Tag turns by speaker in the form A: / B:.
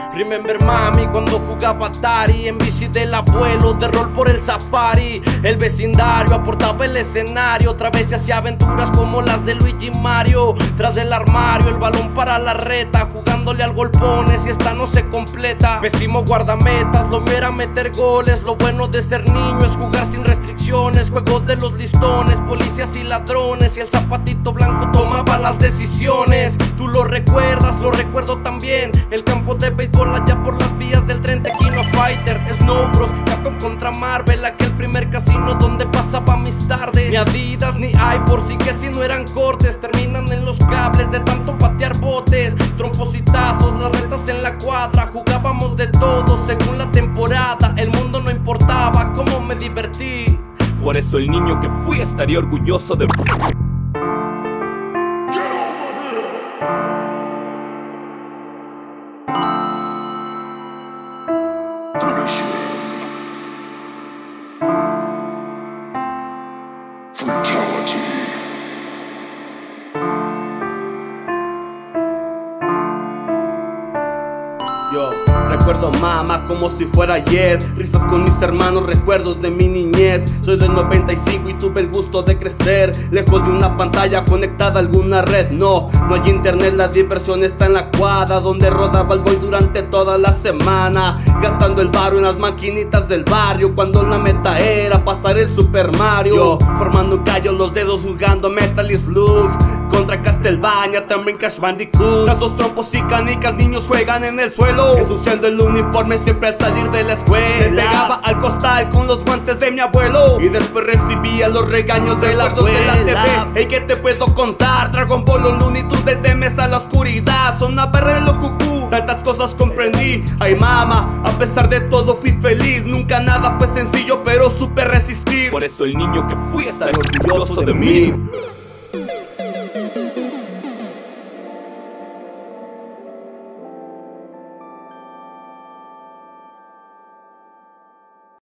A: Remember mami cuando jugaba Atari, en bici del abuelo, de rol por el safari. El vecindario aportaba el escenario, otra vez se hacía aventuras como las de Luigi y Mario. Tras del armario el balón para la reta, jugándole al golpones y esta no se completa. Pésimo guardametas, lo mío era meter goles. Lo bueno de ser niño es jugar sin restricciones, juego de los listones, policías y ladrones, y el zapatito blanco tomaba las decisiones. Tú lo recuerdas, lo recuerdo también, el campo de béisbol allá por las vías del tren, Tequino Fighter, Snow Bros, Capcom contra Marvel, aquel primer casino donde pasaba mis tardes. Ni Adidas ni iForce, y que si no eran cortes, terminan en los cables de tanto patear botes. Trompos y tazos, las retas en la cuadra, jugábamos de todo según la temporada. El mundo no importaba, cómo me divertí.
B: Por eso el niño que fui estaría orgulloso de...
C: Yo recuerdo mamá como si fuera ayer, risas con mis hermanos, recuerdos de mi niñez. Soy del 95 y tuve el gusto de crecer lejos de una pantalla conectada a alguna red. No hay internet, la diversión está en la cuadra, donde rodaba el boy durante toda la semana, gastando el barrio en las maquinitas del barrio, cuando la meta era pasar el Super Mario. Yo formando callos, los dedos jugando Metal Slug contra Castlevania, también Crash Bandicoot. Esos trompos y canicas, niños juegan en el suelo, ensuciando el uniforme siempre al salir de la escuela. Le pegaba al costal con los guantes de mi abuelo, y después recibía los regaños de la TV. Hey, ¿qué te puedo contar? Dragon Ball, los Looney Tunes, le temes a la oscuridad, sonaba reloj cucú, tantas cosas comprendí. Ay mama, a pesar de todo fui feliz, nunca nada fue sencillo pero supe resistir.
B: Por eso el niño que fui estaría orgulloso de mí.